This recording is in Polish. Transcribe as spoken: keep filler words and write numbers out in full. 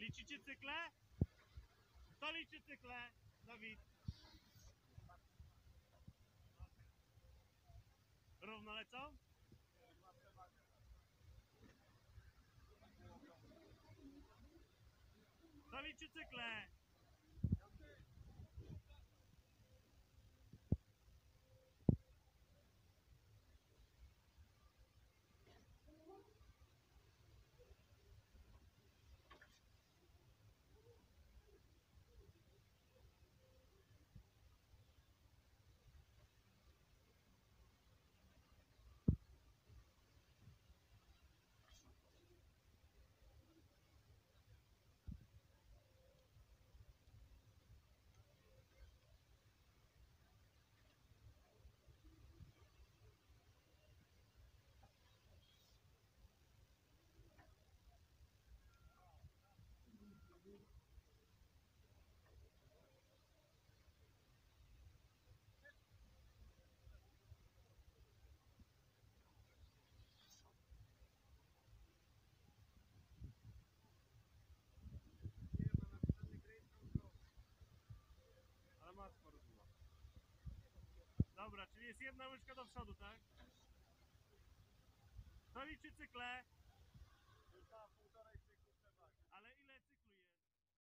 Liczycie cykle? Kto liczy cykle? Dawid. Równo lecą? Kto liczy cykle? Ale ma sporo długo. Dobra, czyli jest jedna łyżka do przodu, tak? Kto liczy cykle?